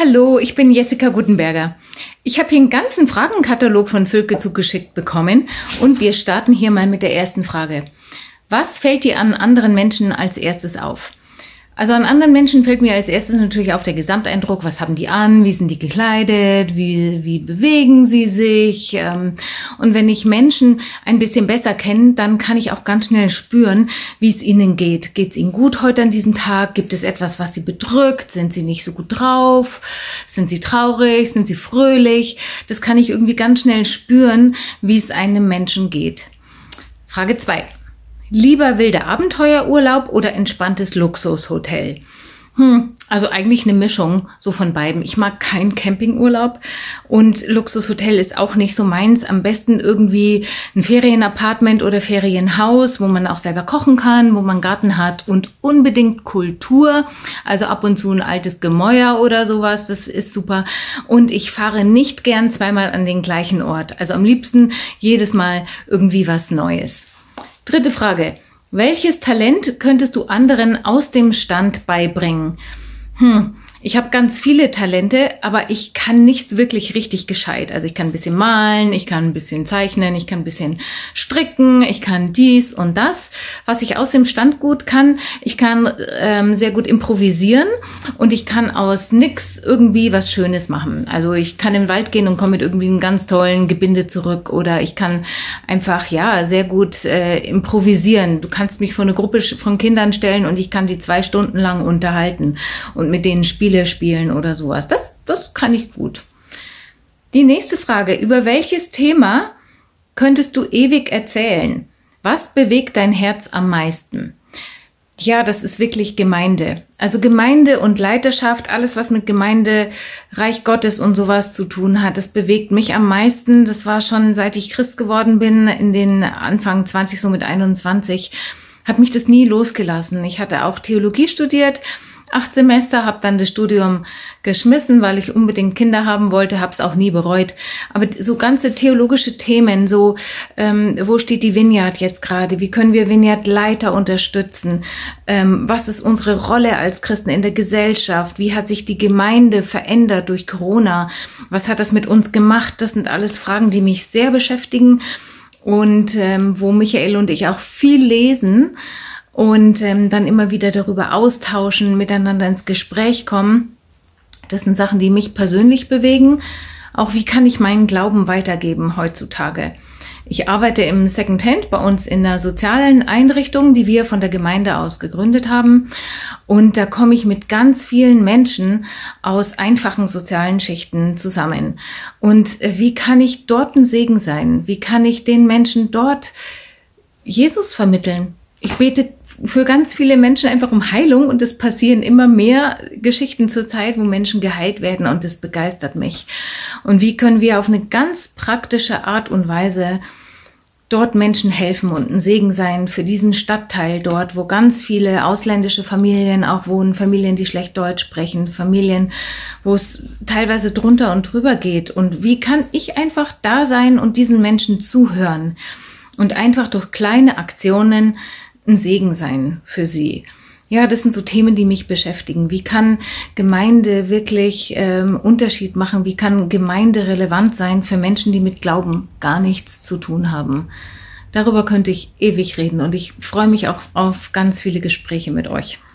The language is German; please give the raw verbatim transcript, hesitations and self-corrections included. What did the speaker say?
Hallo, ich bin Jessica Gutenberger. Ich habe hier einen ganzen Fragenkatalog von Völke zugeschickt bekommen und wir starten hier mal mit der ersten Frage. Was fällt dir an anderen Menschen als erstes auf? Also an anderen Menschen fällt mir als erstes natürlich auf der Gesamteindruck, was haben die an, wie sind die gekleidet, wie, wie bewegen sie sich. Und wenn ich Menschen ein bisschen besser kenne, dann kann ich auch ganz schnell spüren, wie es ihnen geht. Geht es ihnen gut heute an diesem Tag? Gibt es etwas, was sie bedrückt? Sind sie nicht so gut drauf? Sind sie traurig? Sind sie fröhlich? Das kann ich irgendwie ganz schnell spüren, wie es einem Menschen geht. Frage zwei. Lieber wilder Abenteuerurlaub oder entspanntes Luxushotel? Hm, also eigentlich eine Mischung so von beiden. Ich mag keinen Campingurlaub und Luxushotel ist auch nicht so meins. Am besten irgendwie ein Ferienapartment oder Ferienhaus, wo man auch selber kochen kann, wo man einen Garten hat und unbedingt Kultur. Also ab und zu ein altes Gemäuer oder sowas, das ist super. Und ich fahre nicht gern zweimal an den gleichen Ort. Also am liebsten jedes Mal irgendwie was Neues. Dritte Frage. Welches Talent könntest du anderen aus dem Stand beibringen? Hm, ich habe ganz viele Talente, aber ich kann nichts wirklich richtig gescheit. Also ich kann ein bisschen malen, ich kann ein bisschen zeichnen, ich kann ein bisschen stricken, ich kann dies und das. Was ich aus dem Stand gut kann, ich kann ähm, sehr gut improvisieren und ich kann aus nix irgendwie was Schönes machen. Also ich kann in den Wald gehen und komme mit irgendwie einem ganz tollen Gebinde zurück oder ich kann einfach ja sehr gut äh, improvisieren. Du kannst mich vor eine Gruppe von Kindern stellen und ich kann die zwei Stunden lang unterhalten und mit denen Spiele spielen oder sowas. Das, das kann ich gut. Die nächste Frage. Über welches Thema könntest du ewig erzählen? Was bewegt dein Herz am meisten? Ja, das ist wirklich Gemeinde. Also Gemeinde und Leiterschaft, alles was mit Gemeinde, Reich Gottes und sowas zu tun hat, das bewegt mich am meisten. Das war schon seit ich Christ geworden bin, in den Anfang zwanzig, so mit einundzwanzig, hat mich das nie losgelassen. Ich hatte auch Theologie studiert, acht Semester, habe dann das Studium geschmissen, weil ich unbedingt Kinder haben wollte, habe es auch nie bereut. Aber so ganze theologische Themen, so ähm, wo steht die Vineyard jetzt gerade? Wie können wir Vineyard-Leiter unterstützen? Ähm, was ist unsere Rolle als Christen in der Gesellschaft? Wie hat sich die Gemeinde verändert durch Corona? Was hat das mit uns gemacht? Das sind alles Fragen, die mich sehr beschäftigen und ähm, wo Michael und ich auch viel lesen. Und ähm, dann immer wieder darüber austauschen, miteinander ins Gespräch kommen. Das sind Sachen, die mich persönlich bewegen. Auch wie kann ich meinen Glauben weitergeben heutzutage? Ich arbeite im Secondhand bei uns in einer sozialen Einrichtung, die wir von der Gemeinde aus gegründet haben. Und da komme ich mit ganz vielen Menschen aus einfachen sozialen Schichten zusammen. Und äh, wie kann ich dort ein Segen sein? Wie kann ich den Menschen dort Jesus vermitteln? Ich bete für ganz viele Menschen einfach um Heilung und es passieren immer mehr Geschichten zur Zeit, wo Menschen geheilt werden und das begeistert mich. Und wie können wir auf eine ganz praktische Art und Weise dort Menschen helfen und ein Segen sein für diesen Stadtteil dort, wo ganz viele ausländische Familien auch wohnen, Familien, die schlecht Deutsch sprechen, Familien, wo es teilweise drunter und drüber geht. Und wie kann ich einfach da sein und diesen Menschen zuhören und einfach durch kleine Aktionen ein Segen sein für sie. Ja, das sind so Themen, die mich beschäftigen. Wie kann Gemeinde wirklich ähm, Unterschied machen? Wie kann Gemeinde relevant sein für Menschen, die mit Glauben gar nichts zu tun haben? Darüber könnte ich ewig reden und ich freue mich auch auf ganz viele Gespräche mit euch.